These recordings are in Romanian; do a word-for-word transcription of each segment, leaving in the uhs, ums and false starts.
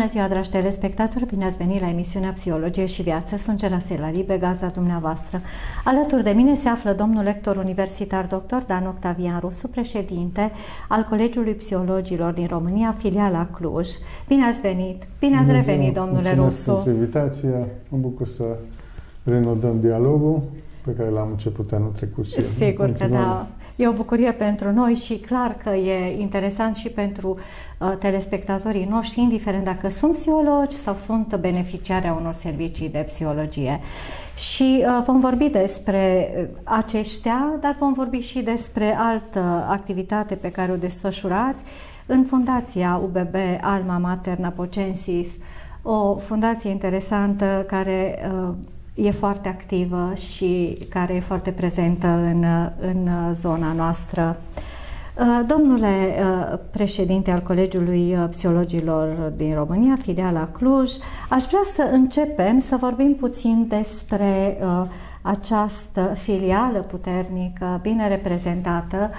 Bună ziua, dragi telespectatori! Bine ați venit la emisiunea Psihologie și Viață. Sunt Gerasela Libe, gazda dumneavoastră. Alături de mine se află domnul lector universitar doctor Dan Octavian Rusu, președinte al Colegiului Psihologilor din România, filiala Cluj. Bine ați venit! Bine ați revenit, domnule Rusu! Mulțumesc pentru invitație. Mă bucur să renodăm dialogul pe care l-am început anul trecut. Și sigur că da. E o bucurie pentru noi și clar că e interesant și pentru uh, telespectatorii noștri, indiferent dacă sunt psihologi sau sunt beneficiari a unor servicii de psihologie. Și uh, vom vorbi despre aceștia, dar vom vorbi și despre altă activitate pe care o desfășurați în Fundația U B B Alma Mater Napocensis, o fundație interesantă care uh, e foarte activă și care e foarte prezentă în, în zona noastră. Domnule președinte al Colegiului Psihologilor din România, filiala Cluj, aș vrea să începem să vorbim puțin despre această filială puternică, bine reprezentată,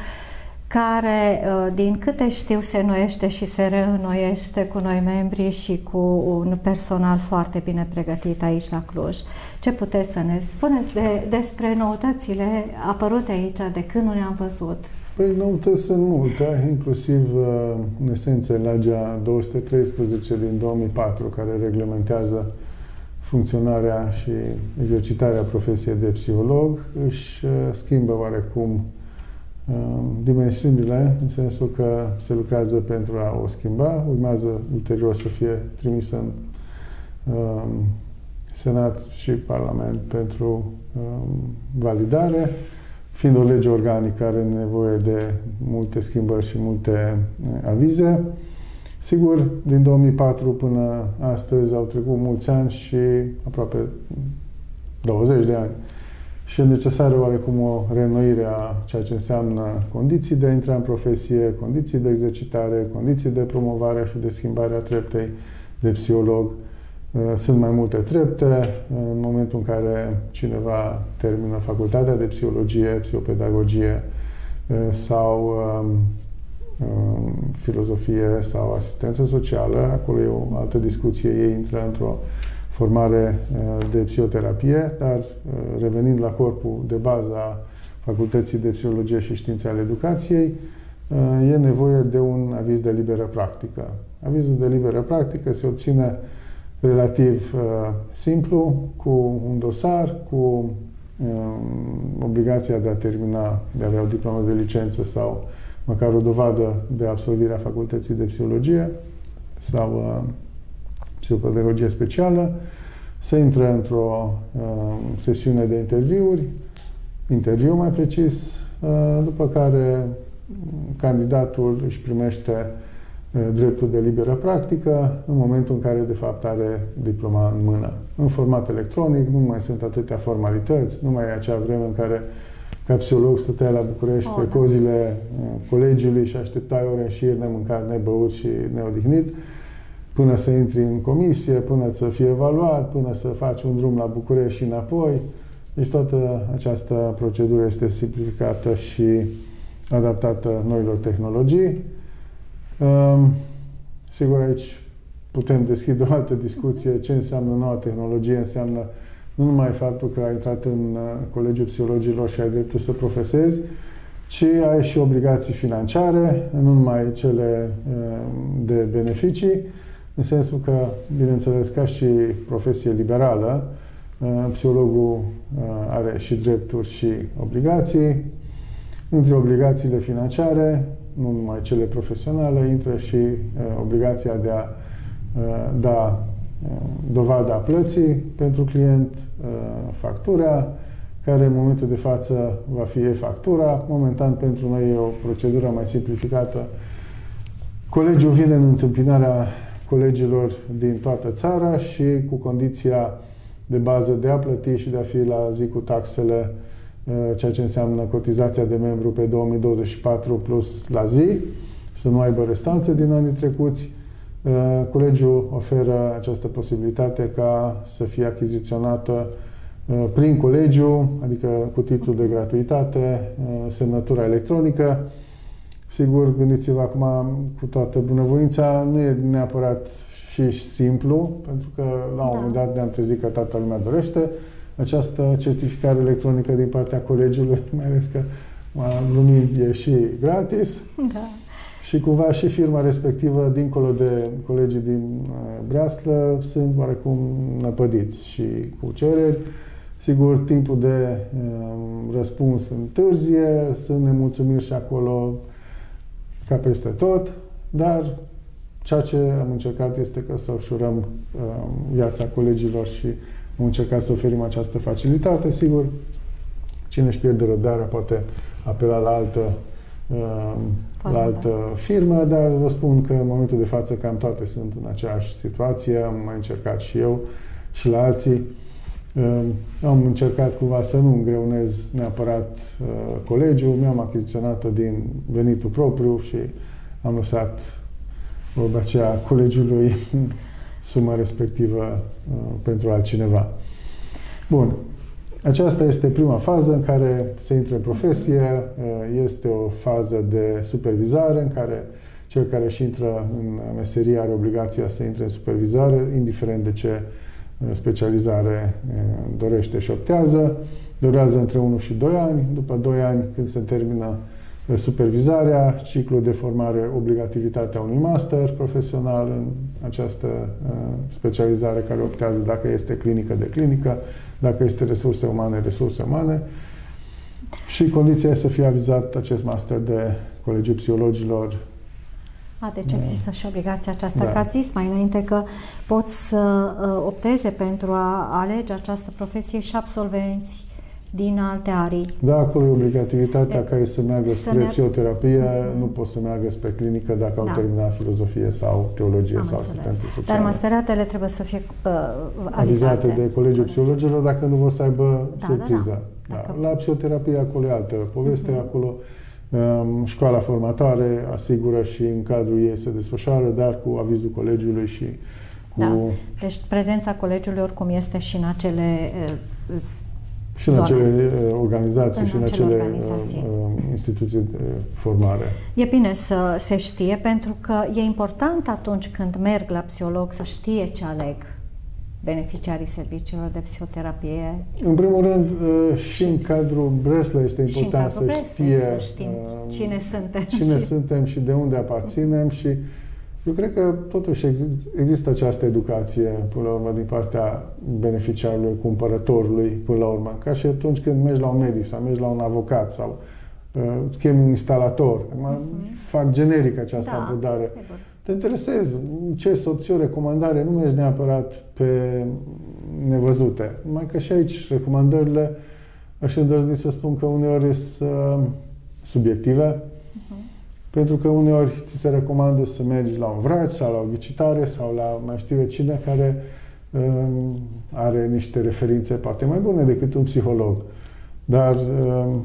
care, din câte știu, se înnoiește și se reînnoiește cu noi membri și cu un personal foarte bine pregătit aici la Cluj. Ce puteți să ne spuneți de, despre noutățile apărute aici, de când nu ne-am văzut? Păi, noutăți sunt multe, inclusiv, în esență, legea două sute treisprezece din două mii patru, care reglementează funcționarea și exercitarea profesiei de psiholog, își schimbă oarecum dimensiunile, în sensul că se lucrează pentru a o schimba, urmează ulterior să fie trimisă în um, Senat și Parlament pentru um, validare, fiind o lege organică, are nevoie de multe schimbări și multe uh, avize. Sigur, din două mii patru până astăzi au trecut mulți ani și aproape douăzeci de ani. Și e necesară oarecum o reînnoire a ceea ce înseamnă condiții de a intra în profesie, condiții de exercitare, condiții de promovare și de schimbare a treptei de psiholog. Sunt mai multe trepte. În momentul în care cineva termină facultatea de psihologie, psihopedagogie sau filozofie sau asistență socială, acolo e o altă discuție, ei intră într-o formare de psihoterapie, dar revenind la corpul de bază a Facultății de Psihologie și Științe ale Educației, e nevoie de un aviz de liberă practică. Avizul de liberă practică se obține relativ simplu, cu un dosar, cu obligația de a termina, de a avea o diplomă de licență sau măcar o dovadă de absolvire a Facultății de Psihologie sau psihopedagogie specială, se intră într-o uh, sesiune de interviuri, interviu mai precis, uh, după care candidatul își primește uh, dreptul de liberă practică în momentul în care, de fapt, are diploma în mână. În format electronic, nu mai sunt atâtea formalități, nu mai e acea vreme în care, ca psiholog, stăteai la București oh, pe cozile uh, colegiului și așteptai ore în șir, nemâncat, nebăut și neodihnit, până să intri în comisie, până să fie evaluat, până să faci un drum la București și înapoi. Deci toată această procedură este simplificată și adaptată noilor tehnologii. Um, sigur, aici putem deschide o altă discuție. Ce înseamnă noua tehnologie? Înseamnă nu numai faptul că ai intrat în Colegiul Psihologilor și ai dreptul să profesezi, ci ai și obligații financiare, nu numai cele de beneficii, în sensul că, bineînțeles, ca și profesie liberală, psihologul are și drepturi și obligații. Între obligațiile financiare, nu numai cele profesionale, intră și obligația de a da dovada plății pentru client, factura, care în momentul de față va fi e-factura. Momentan, pentru noi e o procedură mai simplificată. Colegiul vine în întâmpinarea colegilor din toată țara și cu condiția de bază de a plăti și de a fi la zi cu taxele, ceea ce înseamnă cotizația de membru pe două mii douăzeci și patru plus la zi, să nu aibă restanțe din anii trecuți. Colegiul oferă această posibilitate ca să fie achiziționată prin colegiu, adică cu titlul de gratuitate, semnătura electronică. Sigur, gândiți-vă acum, cu toată bunăvoința, nu e neapărat și simplu, pentru că la un da. moment dat ne-am trezit că toată lumea dorește această certificare electronică din partea colegiului, mai ales că lumind e și gratis. Da. Și cumva și firma respectivă, dincolo de colegii din Breaslă, sunt oarecum năpădiți și cu cereri. Sigur, timpul de um, răspuns întârzie, sunt nemulțumiri și acolo ca peste tot, dar ceea ce am încercat este că să ușurăm um, viața colegilor și am încercat să oferim această facilitate. Sigur, cine își pierde răbdarea poate apela la altă um, la altă firmă, dar vă spun că în momentul de față cam toate sunt în aceeași situație. Am mai încercat și eu și la alții. Am încercat cumva să nu îngreunez neapărat uh, colegiul, mi-am achiziționat-o din venitul propriu și am lăsat vorba aceea colegiului suma respectivă uh, pentru altcineva. Bun. Aceasta este prima fază în care se intră în profesie. Uh, este o fază de supervizare în care cel care își intră în meserie are obligația să intre în supervizare, indiferent de ce specializare dorește și optează. Durează între unu și doi ani. După doi ani, când se termină supervizarea, ciclul de formare, obligativitatea unui master profesional în această specializare care optează dacă este clinică de clinică, dacă este resurse umane, resurse umane. Și condiția este să fie avizat acest master de Colegiul Psihologilor. A, deci există și obligația aceasta, da. Că ați zis mai înainte că pot să uh, opteze pentru a alege această profesie și absolvenți din alte arii. Da, acolo e obligativitatea ca ei să meargă să spre merg... psihoterapie, mm-hmm. nu pot să meargă spre clinică dacă da. au terminat filozofie sau teologie Am sau înțeles. asistență socială. Dar masteratele trebuie să fie uh, avizate. avizate de Colegiul Psihologilor dacă nu vor să aibă da, surpriză. Da, da. Da. La psihoterapie acolo e altă poveste, mm-hmm. acolo um, școala formatoare asigură și în cadrul ei se desfășoară, dar cu avizul colegiului și cu... Da. Deci prezența colegiului oricum este și în acele uh, și în zone. acele organizații în și în acele organizații. instituții de formare. E bine să se știe, pentru că e important atunci când merg la psiholog să știe ce aleg beneficiarii serviciilor de psihoterapie. În primul rând, și în cadrul Breslă este important să știe să știm cine suntem, cine și... suntem și de unde aparținem și eu cred că totuși există această educație, până la urmă, din partea beneficiarului, cumpărătorului, până la urmă. Ca și atunci când mergi la un medic sau mergi la un avocat sau uh, îți chemi un instalator. Mm-hmm. Fac generic această da, abordare. Sigur. Te interesezi, ce să obții o recomandare, nu mergi neapărat pe nevăzute. Numai că și aici recomandările, aș îndrăzni să spun că uneori sunt uh, subiective. Mm-hmm. Pentru că uneori ți se recomandă să mergi la un vrac sau la o ghicitare sau la mai știu eu cine care um, are niște referințe poate mai bune decât un psiholog. Dar um,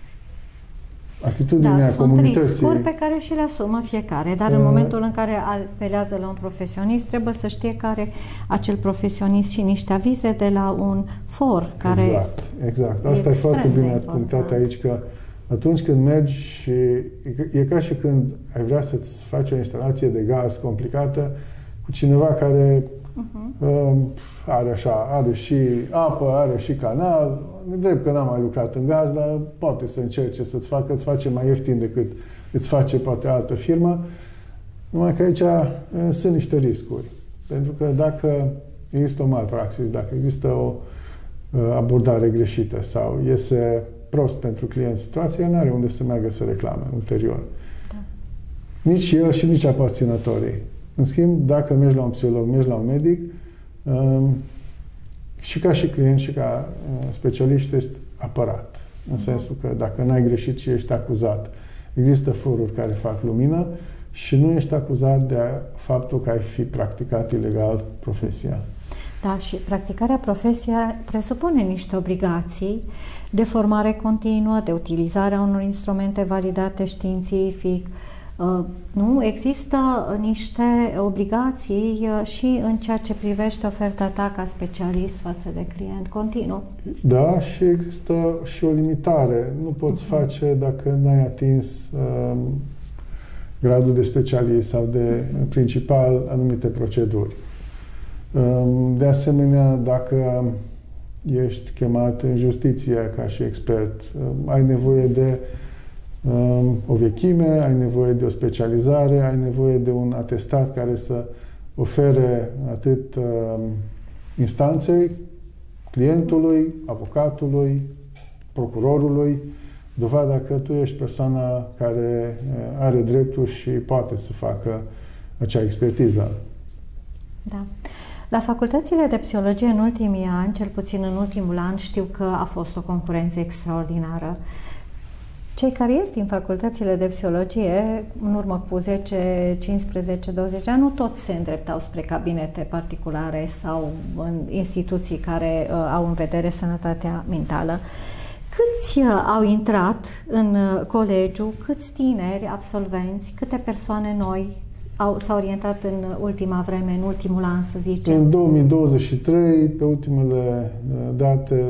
atitudinea da, comunității... sunt riscuri pe care și le asumă fiecare, dar uh, în momentul în care apelează la un profesionist, trebuie să știe că are acel profesionist și niște avize de la un for care... Exact, exact. Asta e foarte bine ați punctat aici, că atunci când mergi și e ca și când ai vrea să-ți faci o instalație de gaz complicată cu cineva care uh-huh. uh, are așa, are și apă, are și canal. Drept că n-am mai lucrat în gaz, dar poate să încerce să-ți facă, îți face mai ieftin decât îți face poate altă firmă. Numai că aici uh, sunt niște riscuri. Pentru că dacă există o malpraxis, dacă există o uh, abordare greșită sau iese prost pentru client situația, nu are unde să meargă să reclame ulterior. Da. Nici el și nici aparținătorii. În schimb, dacă mergi la un psiholog, mergi la un medic, um, și ca și client și ca uh, specialist ești apărat. În da. sensul că dacă n-ai greșit și ești acuzat, există foruri care fac lumină și nu ești acuzat de faptul că ai fi practicat ilegal profesia. Da, și practicarea profesiei presupune niște obligații de formare continuă, de utilizarea unor instrumente validate științific. Nu? Există niște obligații și în ceea ce privește oferta ta ca specialist față de client continuu. Da, și există și o limitare. Nu poți uh-huh. face dacă n-ai atins uh, gradul de specialist sau de principal anumite proceduri. De asemenea, dacă ești chemat în justiție ca și expert, ai nevoie de o vechime, ai nevoie de o specializare, ai nevoie de un atestat care să ofere atât instanței, clientului, avocatului, procurorului, dovada că tu ești persoana care are dreptul și poate să facă acea expertiză. Da. La facultățile de psihologie în ultimii ani, cel puțin în ultimul an, știu că a fost o concurență extraordinară. Cei care ies din facultățile de psihologie, în urmă cu zece, cincisprezece, douăzeci ani, nu toți se îndreptau spre cabinete particulare sau în instituții care uh, au în vedere sănătatea mentală. Câți uh, au intrat în uh, colegiu, câți tineri absolvenți, câte persoane noi s-au orientat în ultima vreme, în ultimul an, să zicem? În două mii douăzeci și trei, pe ultimele date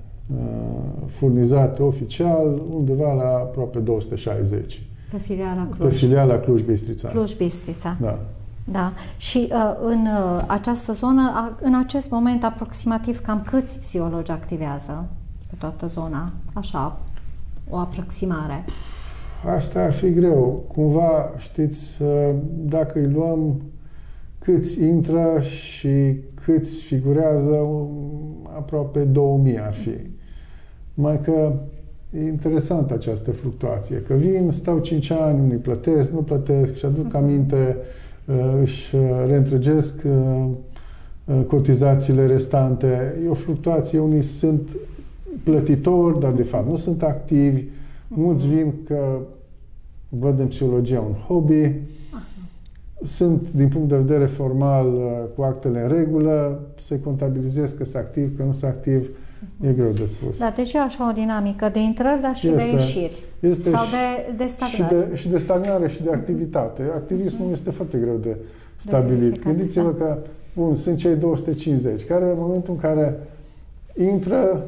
furnizate oficial, undeva la aproape două sute șaizeci. Pe filiala Cluj. Pe filiala Cluj-Bistrița. Cluj-Bistrița. Da. Da. Și uh, în uh, această zonă, a, în acest moment, aproximativ cam câți psihologi activează pe toată zona? Așa, o aproximare. Asta ar fi greu. Cumva, știți, dacă îi luăm câți intră și câți figurează, aproape două mii ar fi. Mai că e interesantă această fluctuație, că vin, stau cinci ani, unii plătesc, nu plătesc, și aduc aminte, își reîntregesc cotizațiile restante. E o fluctuație, unii sunt plătitori, dar de fapt nu sunt activi. Mulți vin că văd în psihologia un hobby, sunt, din punct de vedere formal, cu actele în regulă, se contabilizez că sunt activ, că nu sunt activ, e greu de spus. Da, deci e așa o dinamică de intrări, dar și este, de ieșiri. Este sau și, de, de stagnare. Și de, și de stagnare și de activitate. Activismul mm. este foarte greu de stabilit. De Gândiți-vă da. că, bun, sunt cei două sute cincizeci, care în momentul în care intră,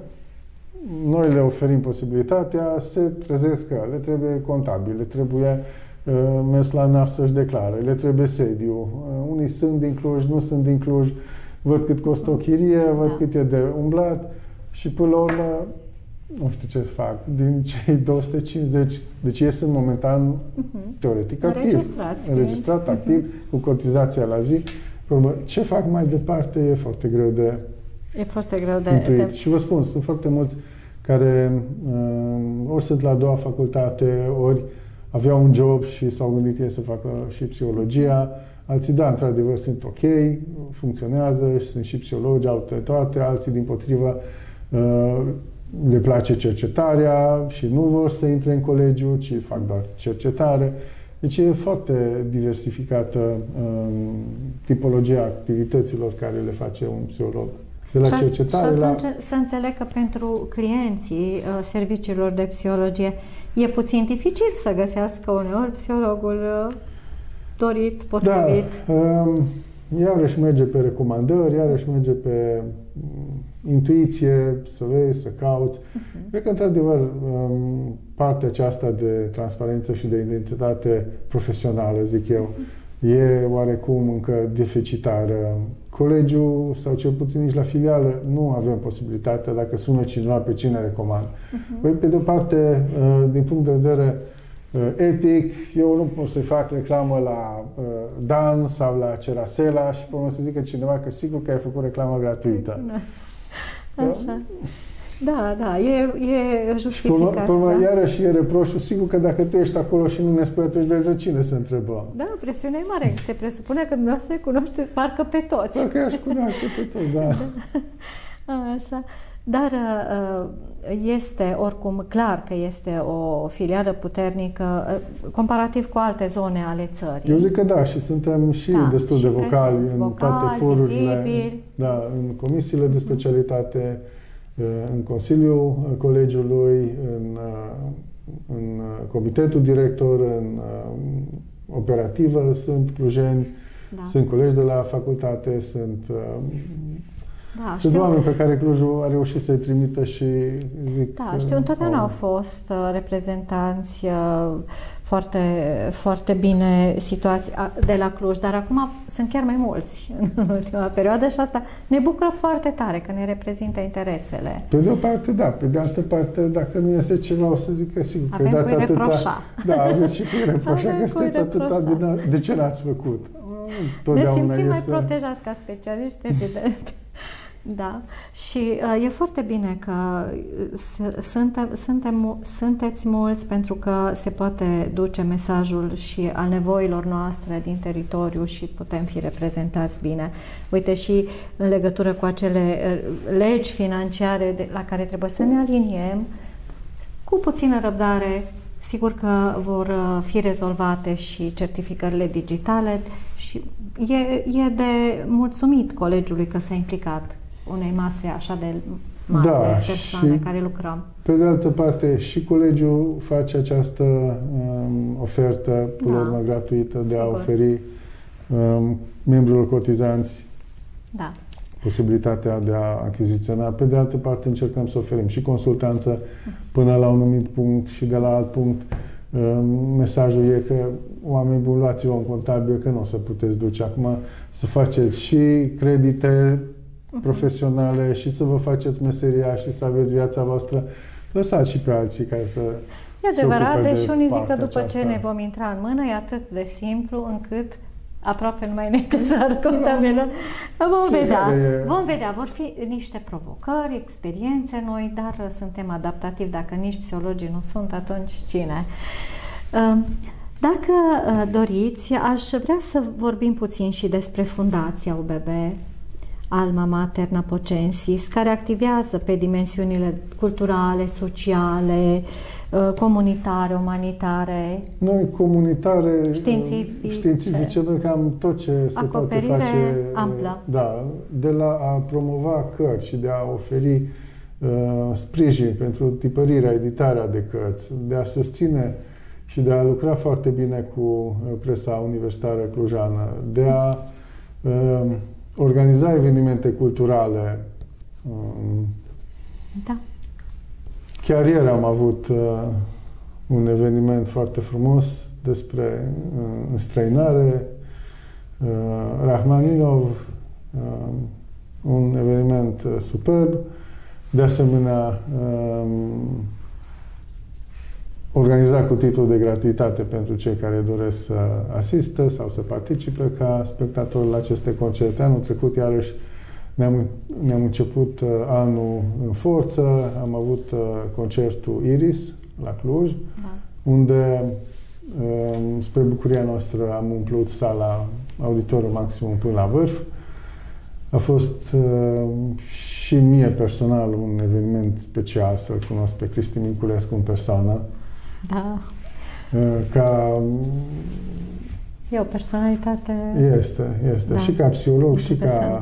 noi le oferim posibilitatea, se trezesc că le trebuie contabil, le trebuie uh, mers la N A F să-și declare, le trebuie sediu. Uh, unii sunt din Cluj, nu sunt din Cluj, văd cât costă o chirie, văd da. cât e de umblat și până la urmă nu știu ce să fac. Din cei două sute cincizeci, deci ei sunt momentan uh-huh. teoretic activ, înregistrat, activ, uh-huh. cu cotizația la zi. Ce fac mai departe e foarte greu de E foarte greu de... intuit. de... Și vă spun, sunt foarte mulți care uh, ori sunt la a doua facultate, ori aveau un job și s-au gândit ei să facă și psihologia. Alții, da, într-adevăr, sunt ok, funcționează și sunt și psihologi, au toate. Alții, dimpotrivă, uh, le place cercetarea și nu vor să intre în colegiu, ci fac doar cercetare. Deci e foarte diversificată uh, tipologia activităților care le face un psiholog. De la cercetare și la... să înțeleg că pentru clienții uh, serviciilor de psihologie e puțin dificil să găsească uneori psihologul uh, dorit, potrivit. Da, uh, iarăși merge pe recomandări, iarăși merge pe intuiție, să vezi, să cauți. Uh-huh. Cred că, într-adevăr, um, partea aceasta de transparență și de identitate profesională, zic eu, e oarecum încă deficitară. Colegiul, sau cel puțin nici la filială, nu avem posibilitatea, dacă sună cineva, pe cine recomand. Uh-huh. Păi, pe de parte, din punct de vedere etic, eu nu pot să-i fac reclamă la Dan sau la Cerasela și până să zică cineva că sigur că ai făcut reclamă gratuită. Da. Așa. Da, da, e, e justificat. Până, până da? Iarăși e reproșul, sigur că dacă tu ești acolo și nu ne spui, atunci de cine să întrebăm? Da, presiunea e mare. Se presupune că dumneavoastră cunoaște parcă pe toți. Parcă aș cunoaște pe toți, da. da. Așa. Dar este oricum clar că este o filială puternică comparativ cu alte zone ale țării. Eu zic că da, și suntem și da, destul și de vocali în vocal, toate forurile, da, în comisiile de specialitate, în Consiliul Colegiului, în, în Comitetul Director, în operativă sunt clujeni, da. Sunt colegi de la facultate, sunt Da, Sunt știu, oameni pe care Clujul a reușit să-i trimită și zic... da, știu, întotdeauna au fost uh, reprezentanți uh, foarte, foarte bine situați de la Cluj, dar acum sunt chiar mai mulți în ultima perioadă și asta ne bucură foarte tare că ne reprezintă interesele. Pe de o parte, da. Pe de altă parte, dacă nu iese ceva, o să zic că sigur că avem dați cui atâția... reproșa. Da, aveți și cui reproșa, Avem că sunteți atâția din... De ce l-ați făcut? Ne simțim mai protejați ca specialiști, evident. Da. Și uh, e foarte bine că suntem, suntem, sunteți mulți pentru că se poate duce mesajul și al nevoilor noastre din teritoriu și putem fi reprezentați bine. Uite, și în legătură cu acele legi financiare de, la care trebuie să ne aliniem, cu puțină răbdare, sigur că vor fi rezolvate și certificările digitale și e, e de mulțumit colegiului că s-a implicat unei mase așa de mari da, de persoane și care lucrăm. Pe de altă parte, și colegiul face această um, ofertă, până la urmă, gratuită de a oferi um, membrilor cotizanți da. posibilitatea de a achiziționa. Pe de altă parte, încercăm să oferim și consultanță până la un anumit punct și de la alt punct. Um, mesajul e că oameni buni, luați-vă un contabil, că nu o să puteți duce acum să faceți și credite profesionale și să vă faceți meseria și să aveți viața voastră. Lăsați și pe alții care să E adevărat, deși unii zic că după aceasta. ce ne vom intra în mână, e atât de simplu încât aproape nu mai e necesar contabilă. Vom vedea. Vom vedea. Vor fi niște provocări, experiențe noi, dar suntem adaptativi. Dacă nici psihologii nu sunt, atunci cine? Dacă doriți, aș vrea să vorbim puțin și despre Fundația U B B, Alma Mater Napocensis, care activează pe dimensiunile culturale, sociale, comunitare, umanitare, noi comunitare, științifice, științifice noi cam tot ce se poate face, amplă. Da, de la a promova cărți și de a oferi uh, sprijin pentru tipărirea, editarea de cărți, de a susține și de a lucra foarte bine cu presa universitară clujană, de a uh, organiza evenimente culturale. Da. Chiar ieri am avut uh, un eveniment foarte frumos despre uh, înstrăinare. Uh, Rahmaninov, uh, un eveniment uh, superb. De asemenea, uh, organizat cu titlu de gratuitate pentru cei care doresc să asiste sau să participe ca spectatori la aceste concerte. Anul trecut, iarăși, ne-am, ne-am început uh, anul în forță. Am avut uh, concertul Iris la Cluj, da. unde, uh, spre bucuria noastră, am umplut sala auditoriu maximum până la vârf. A fost uh, și mie personal un eveniment special să-l cunosc pe Cristi Minculescu în persoană. Da. Ca... E o personalitate... Este, este. Da. Și ca psiholog, și ca...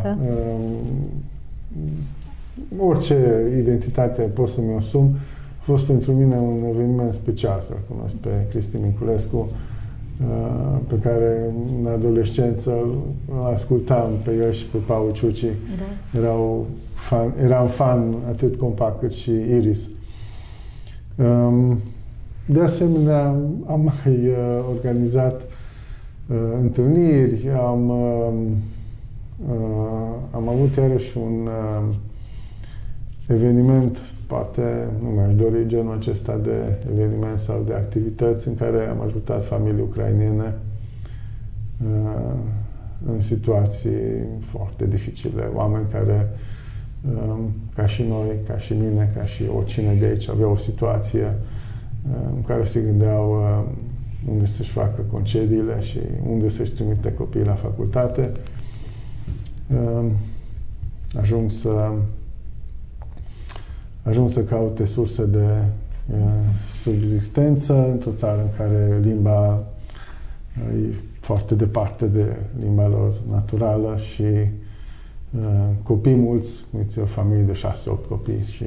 Uh, orice identitate pot să-mi asum. A fost pentru mine un eveniment special să-l cunosc pe Cristi Minculescu, uh, pe care în adolescență îl ascultam pe el și pe Paul Ciuci. Da. Erau fan, eram fan atât Compact cât și Iris. Um, De asemenea, am mai uh, organizat uh, întâlniri, am, uh, uh, am avut iarăși un uh, eveniment, poate nu mi-aș dori genul acesta de eveniment sau de activități în care am ajutat familii ucrainene uh, în situații foarte dificile, oameni care, uh, ca și noi, ca și mine, ca și oricine de aici, aveau o situație în care se gândeau unde să-și facă concediile și unde să-și trimite copiii la facultate. Ajung să ajung să caute surse de subzistență într-o țară în care limba e foarte departe de limba lor naturală și copii mulți, uite, o familie de șase opt copii și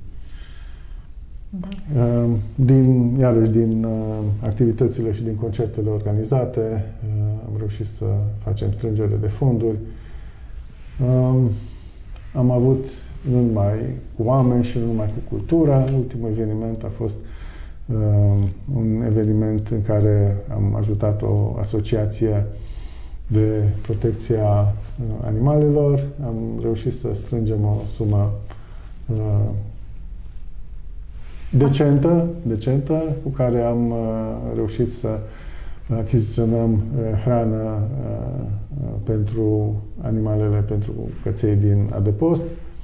Da. Din, iarăși, din activitățile și din concertele organizate am reușit să facem strângere de fonduri. am avut nu numai cu oameni și nu numai cu cultura. Ultimul eveniment a fost uh, un eveniment în care am ajutat o asociație de protecție a animalelor. Am reușit să strângem o sumă uh, decentă, decentă, cu care am uh, reușit să achiziționăm uh, hrană uh, uh, pentru animalele, pentru căței din adăpost.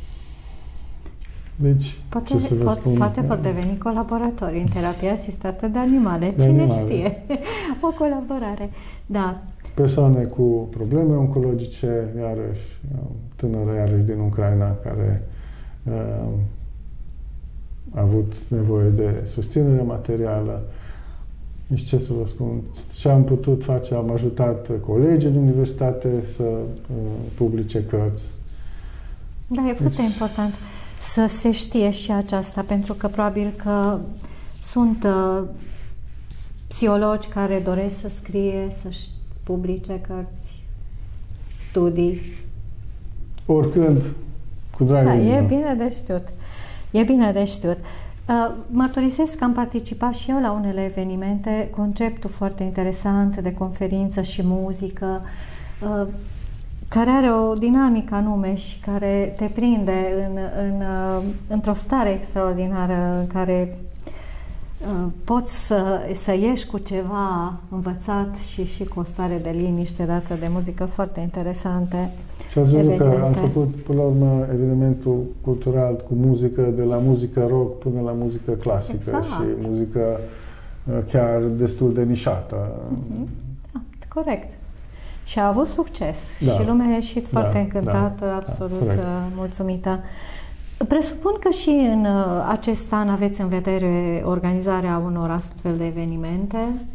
Deci, poate, ce să vă po spun? Poate vor deveni colaboratori în terapia asistată de animale. De Cine animale. știe? O colaborare. Da. Persoane cu probleme oncologice, iarăși, tânără iarăși din Ucraina, care uh, a avut nevoie de susținere materială. Nici ce să vă spun. Ce am putut face, am ajutat colegii în universitate să uh, publice cărți. Da, e foarte deci... important să se știe și aceasta, pentru că probabil că sunt uh, psihologi care doresc să scrie, să-și publice cărți, studii. Oricând, cu dragă. Da, e bine de știut. E bine de știut. Uh, mărturisesc că am participat și eu la unele evenimente, conceptul foarte interesant de conferință și muzică, uh, care are o dinamică anume și care te prinde în, în, uh, într-o stare extraordinară în care uh, poți să, să ieși cu ceva învățat și, și cu o stare de liniște dată de muzică foarte interesante. Și ați văzut evenimente. Că am făcut, până la urmă, evenimentul cultural cu muzică, de la muzică rock până la muzică clasică. Exact. Și muzică chiar destul de nișată. Mm-hmm. Da, corect. Și a avut succes. Da. Și lumea a ieșit foarte da, încântată, da, absolut da, mulțumită. Presupun că și în acest an aveți în vedere organizarea unor astfel de evenimente?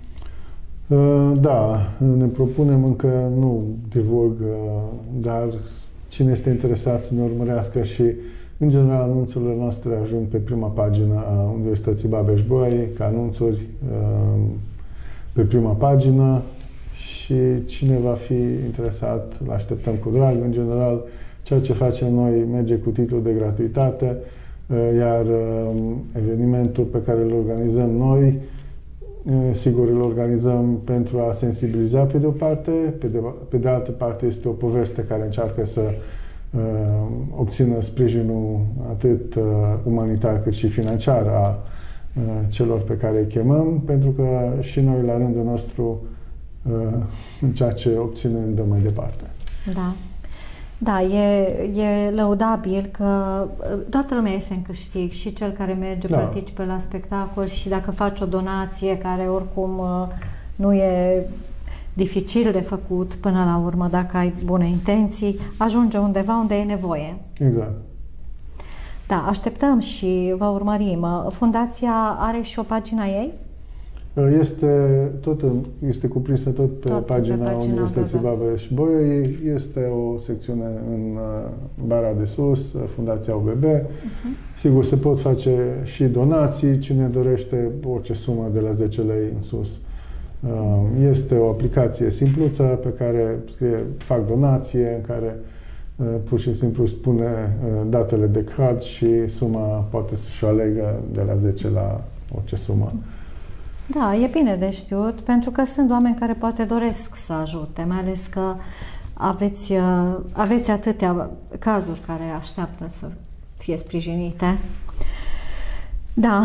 Da, ne propunem, încă nu divulg, dar cine este interesat să ne urmărească și, în general, anunțurile noastre ajung pe prima pagină a Universității Babeș-Bolyai, ca anunțuri pe prima pagină și cine va fi interesat, îl așteptăm cu drag. În general, ceea ce facem noi merge cu titlu de gratuitate, iar evenimentul pe care îl organizăm noi, sigur, îl organizăm pentru a sensibiliza pe de o parte, pe de, pe de altă parte este o poveste care încearcă să uh, obțină sprijinul atât uh, umanitar cât și financiar a uh, celor pe care îi chemăm, pentru că și noi, la rândul nostru, uh, în ceea ce obținem, dăm mai departe. Da. Da, e, e lăudabil că toată lumea este în câștig, și cel care merge, da, participe la spectacol, și dacă faci o donație care oricum nu e dificil de făcut până la urmă, dacă ai bune intenții, ajunge undeva unde e nevoie. Exact. Da, așteptăm și vă urmărim. Fundația are și o pagină ei? Este, tot în, este cuprinsă tot pe, tot pagina, pe pagina Universității Babeș-Bolyai. Este o secțiune în bara de sus, Fundația U B B. Uh-huh. Sigur, se pot face și donații, cine dorește, orice sumă de la zece lei în sus. Este o aplicație simpluță pe care scrie fac donație, în care pur și simplu spune datele de card și suma poate să-și alegă de la zece la orice sumă. Da, e bine de știut, pentru că sunt oameni care poate doresc să ajute, mai ales că aveți, aveți atâtea cazuri care așteaptă să fie sprijinite. Da.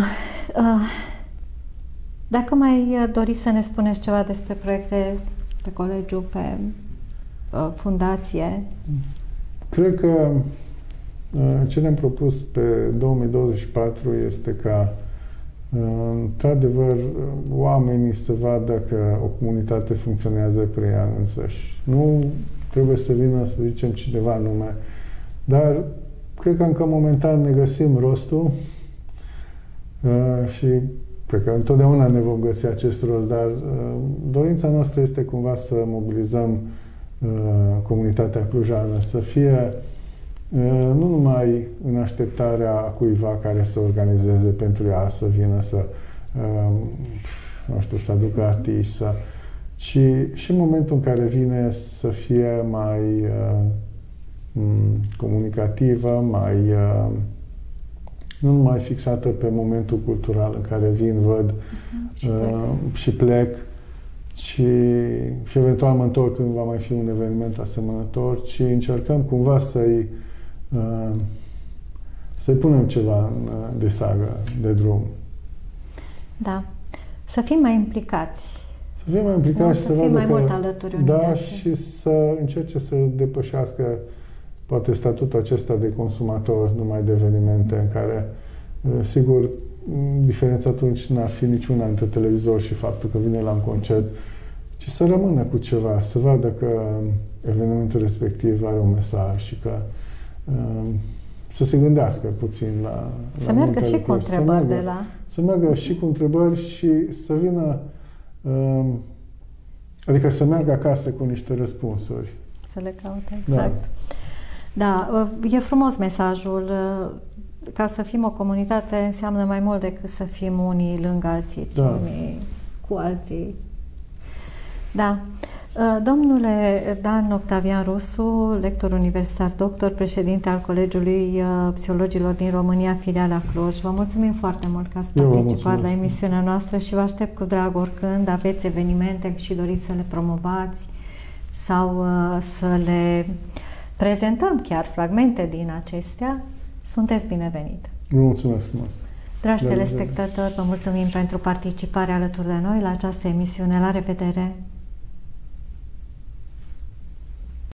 Dacă mai doriți să ne spuneți ceva despre proiecte pe colegiu, pe fundație? Cred că ce ne-am propus pe două mii douăzeci și patru este ca într-adevăr oamenii să vadă că o comunitate funcționează prin ea însăși. Nu trebuie să vină, să zicem, cineva nume, dar cred că încă momentan ne găsim rostul și cred că întotdeauna ne vom găsi acest rost, dar dorința noastră este cumva să mobilizăm comunitatea clujană, să fie nu numai în așteptarea cuiva care să organizeze pentru ea, să vină să, nu știu, să aducă artiști, să, ci și în momentul în care vine să fie mai comunicativă, mai nu numai fixată pe momentul cultural în care vin, văd uh-huh. și, plec. Uh, și plec, ci, și eventual mă întorc când va mai fi un eveniment asemănător, ci încercăm cumva să-i uh, să-i punem ceva în, de sagă, de drum. Da. Să fim mai implicați. Să fim mai implicați și să, să vadă mai că, mult alături da, unii și să încerce să depășească poate statutul acesta de consumator numai de evenimente în care, sigur, diferența atunci n-ar fi niciuna între televizor și faptul că vine la un concert, ci să rămână cu ceva, să vadă că evenimentul respectiv are un mesaj și că să se gândească puțin la... Să la meargă și cu întrebări de la... Să meargă și cu întrebări și să vină... Adică să meargă acasă cu niște răspunsuri. Să le caute, exact. Da. Da, e frumos mesajul. Ca să fim o comunitate înseamnă mai mult decât să fim unii lângă alții, ci da. unii cu alții. Da. Domnule Dan Octavian Rusu, lector universitar doctor, președinte al Colegiului Psihologilor din România, filiala Cluj, vă mulțumim foarte mult că ați participat la emisiunea noastră și vă aștept cu drag oricând aveți evenimente și doriți să le promovați sau să le prezentăm chiar fragmente din acestea. Sunteți binevenit! Vă mulțumesc frumos! Dragi telespectatori, vă mulțumim pentru participarea alături de noi la această emisiune. La revedere!